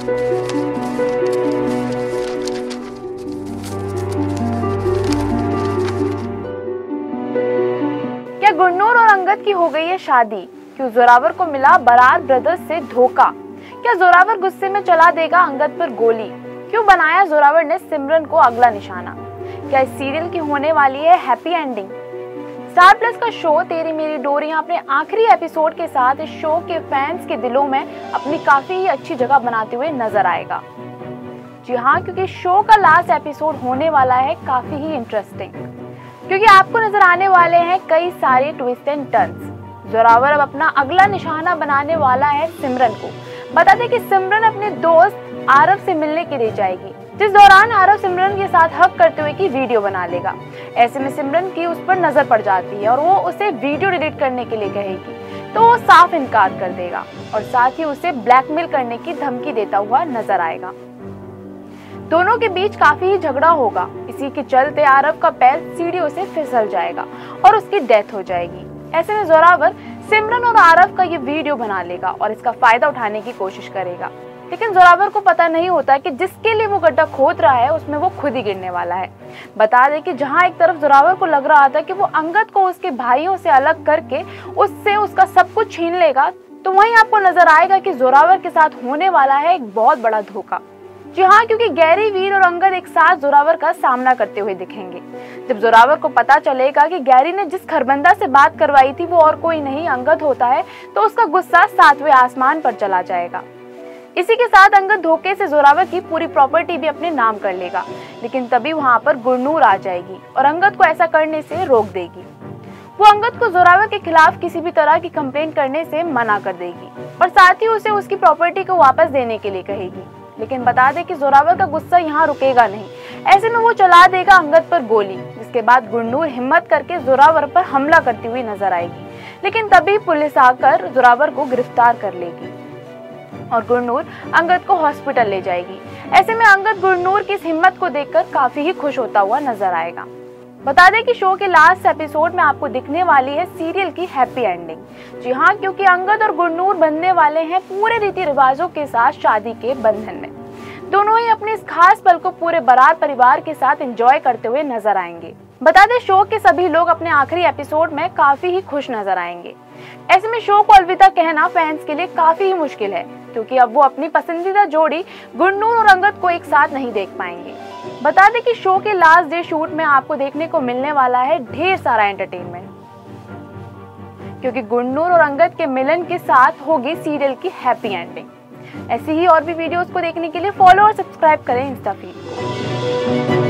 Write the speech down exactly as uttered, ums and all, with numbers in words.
क्या गुरनूर और अंगद की हो गई है शादी? क्यों जोरावर को मिला बरार ब्रदर्स से धोखा? क्या जोरावर गुस्से में चला देगा अंगद पर गोली? क्यों बनाया जोरावर ने सिमरन को अगला निशाना? क्या इस सीरियल की होने वाली है हैप्पी एंडिंग? स्टार प्लस का शो तेरी मेरी डोरियां अपने आखिरी एपिसोड के साथ इस शो के फैंस के दिलों में अपनी काफी ही अच्छी जगह बनाते हुए नजर आएगा। जी हाँ, क्योंकि शो का लास्ट एपिसोड होने वाला है काफी ही इंटरेस्टिंग, क्योंकि आपको नजर आने वाले हैं कई सारे ट्विस्ट एंड टर्न्स। जोरावर अब अपना अगला निशाना बनाने वाला है सिमरन को। बता दें कि सिमरन अपने दोस्त आरव से मिलने के लिए जाएगी, जिस दौरान आरव सिमरन के साथ हक करते हुए की वीडियो बना लेगा। ऐसे में सिमरन की उस पर नजर पड़ जाती है और वो उसे वीडियो डिलीट करने के लिए कहेगी, तो वो साफ इनकार कर देगा और साथ ही उसे ब्लैकमेल करने की धमकी देता हुआ नजर आएगा। दोनों के बीच काफी ही झगड़ा होगा। इसी के चलते आरव का पैर सीढ़ियों से फिसल जाएगा और उसकी डेथ हो जाएगी। ऐसे में जोरावर सिमरन और आरव का ये वीडियो बना लेगा और इसका फायदा उठाने की कोशिश करेगा, लेकिन जोरावर को पता नहीं होता कि जिसके लिए वो गड्ढा खोद रहा है उसमें वो खुद ही गिरने वाला है। बता दें कि जहां एक तरफ जोरावर को लग रहा था कि वो अंगद को उसके भाइयों से अलग करके उससे उसका सब कुछ छीन लेगा, तो वहीं आपको नजर आएगा कि जोरावर के साथ होने वाला है एक बहुत बड़ा धोखा। जी हाँ, क्योंकि गैरी, वीर और अंगद एक साथ जोरावर का सामना करते हुए दिखेंगे। जब जोरावर को पता चलेगा कि गैरी ने जिस खरबंदा से बात करवाई थी वो और कोई नहीं अंगद होता है, तो उसका गुस्सा सातवें आसमान पर चला जाएगा। इसी के साथ अंगद धोखे से जोरावर की पूरी प्रॉपर्टी भी अपने नाम कर लेगा, लेकिन तभी वहां पर गुरनूर आ जाएगी और अंगद को ऐसा करने से रोक देगी। वो अंगद को जोरावर के खिलाफ किसी भी तरह की कंप्लेंट करने से मना कर देगी और साथ ही उसे उसकी प्रॉपर्टी को वापस देने के लिए कहेगी। लेकिन बता दें कि जोरावर का गुस्सा यहाँ रुकेगा नहीं। ऐसे में वो चला देगा अंगद पर गोली, जिसके बाद गुरनूर हिम्मत करके जोरावर पर हमला करती हुई नजर आएगी, लेकिन तभी पुलिस आकर जोरावर को गिरफ्तार कर लेगी और गुरनूर अंगद को हॉस्पिटल ले जाएगी। ऐसे में अंगद गुरनूर की इस हिम्मत को देखकर काफी ही खुश होता हुआ नजर आएगा। बता दें कि शो के लास्ट एपिसोड में आपको दिखने वाली है सीरियल की हैप्पी एंडिंग। जी हाँ, क्योंकि अंगद और गुरनूर बनने वाले हैं पूरे रीति रिवाजों के साथ शादी के बंधन में। दोनों ही अपने इस खास पल को पूरे बारात परिवार के साथ एंजॉय करते हुए नजर आएंगे। बता दें शो के सभी लोग अपने आखिरी एपिसोड में काफी ही खुश नजर आएंगे। ऐसे में शो को अलविदा कहना फैंस के लिए काफी ही मुश्किल है, क्योंकि अब वो अपनी पसंदीदा जोड़ी गुरनूर और अंगद को एक साथ नहीं देख पाएंगे। बता दें कि शो के लास्ट डे शूट में आपको देखने को मिलने वाला है ढेर सारा एंटरटेनमेंट, क्योंकि गुरनूर और अंगद के मिलन के साथ होगी सीरियल की हैप्पी एंडिंग। ऐसी ही और भी वीडियोस को देखने के लिए फॉलो और सब्सक्राइब करें इंस्टा फीड को।